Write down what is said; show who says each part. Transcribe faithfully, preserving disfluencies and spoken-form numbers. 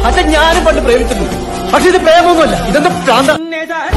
Speaker 1: അച്ഛൻ ഞാനും പണ്ട് പ്രേമിച്ചിട്ടുണ്ട്. പക്ഷെ ഇത് പ്രേമൊന്നുമല്ല, ഇതെന്താ പ്രാന്ത.